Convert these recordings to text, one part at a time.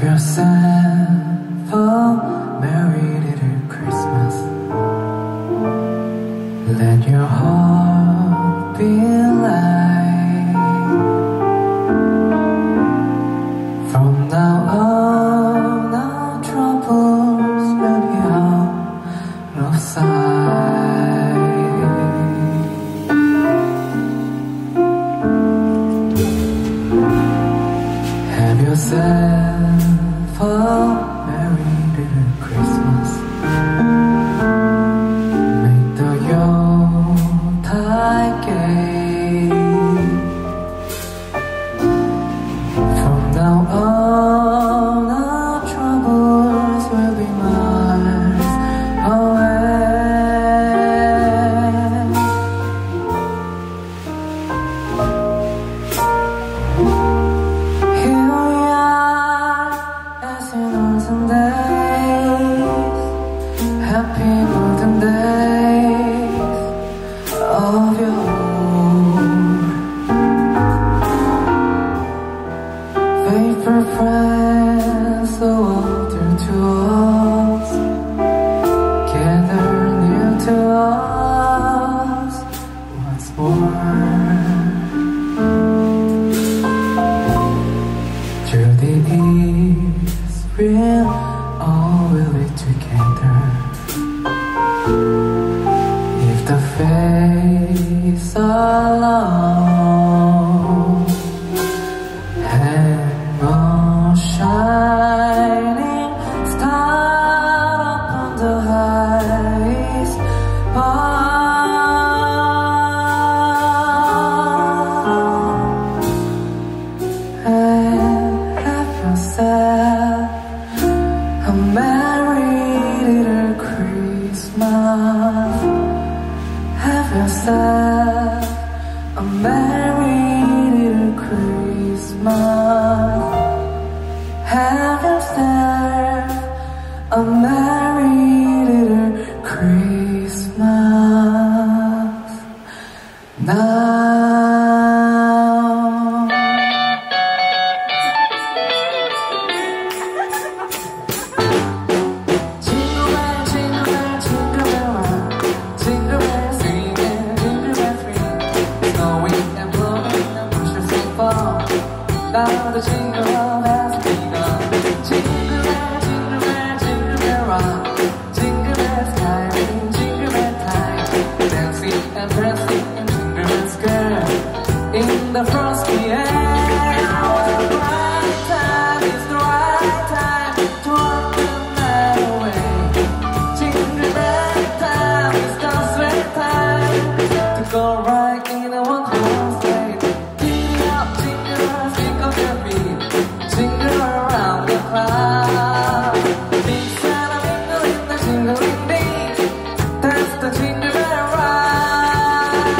yourself a merry little Christmas. Let your heart be light. From now on, our troubles will be out of sight. Have yourself a merry little Christmas. Make the Yuletide gay. From now on, our troubles will be miles away. Here we are, as in olden days, happy golden days of yore. Faithful friends, so dear to us, gather near to us once more. Through the years, we'll all will be together. If the fates are long, hang a shining star upon the highest bough, and have yourself a merry little Christmas. Have yourself a merry little Christmas. Have yourself a merry little Christmas now. Now the jingle bell has begun. Jingle bell, jingle bell, jingle bell rock. Jingle bells timing, jingle bell time. Dancing and prancing in Jingle Bell Square. In the frosty air, the right time is the right time to walk the night away. Jingle bell time is the sweet time to go right in a one-horse sleigh. Giddy up, jingle bells, think of your feet. Jingle around the cloud. Big Santa mingle in the jingling beat. That's the Jingle Bell ride.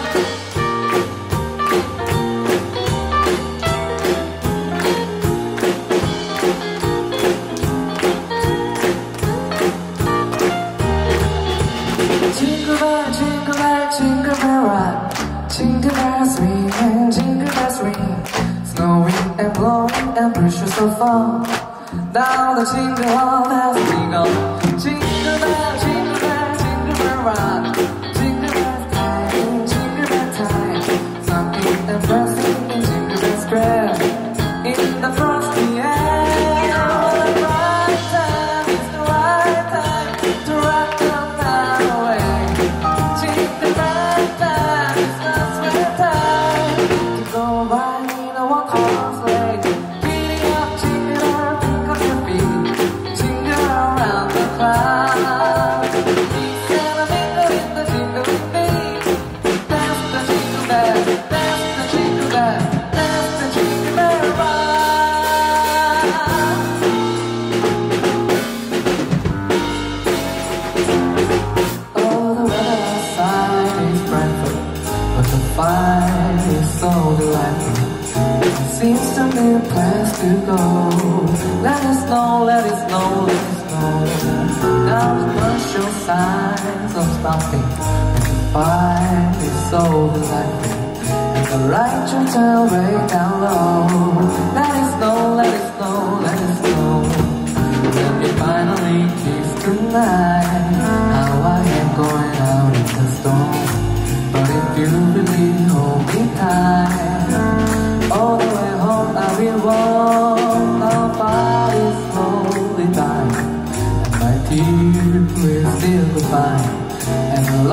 Jingle bell, jingle bell, jingle bell rock. Jingle bells ring and jingle bells ring. Snowing and blowing and precious so far. Now the jingle all has begun. Jingle bell, jingle bell, jingle bell rock. Jingle bell time, jingle bell time. Something and pressing in Jingle Bell Square. In the frosty air, the right time is the right time to rock the night away. Jingle bell time is the sweet time to go right in a one-horse sleigh. Giddy up, jingle bell, think of your feet. Jingle around the cloud. Big Santa mingle in the jingling beat. That's the jingle bell, that's the jingle bell, that's the Jingle Bell ride. Oh, the weather outside is frightful, but the fire is so delightful. It seems to be a place to go. Let us know, let us know, let us know. Now commercial signs of stopping, but the fire is so delightful. And the light will turn way down low. Let us know, let us know, let us know.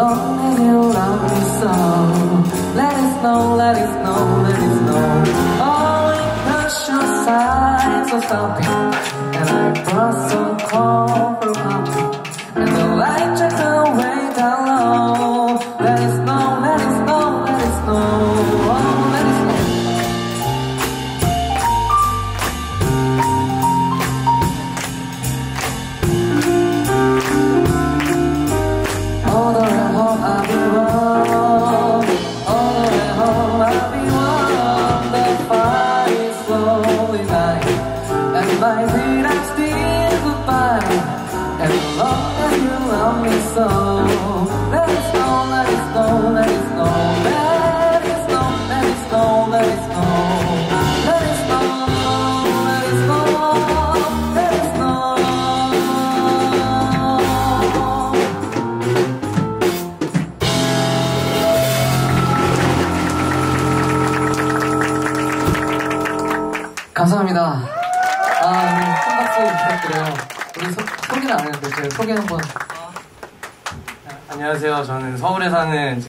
long as you love me so. Let it snow, let it snow, let it snow. Oh, because your signs are stopping, and I brought some cold from home, and the light just away down low. Let it snow, let it snow, let it snow. Oh, let it snow. All the way home I'll be warm. All the way home I'll be warm. The fire is slowly dying, and my feet are still goodbye. As long as you love me so. Let it snow, let it snow, let it snow. Let it snow, let it snow, let it snow. Let it snow, let it snow, let it snow. 감사합니다. 우리 큰 박수 부탁드려요. 우리 소개는 안 했는데 제가 소개 한번. 안녕하세요. 저는 서울에 사는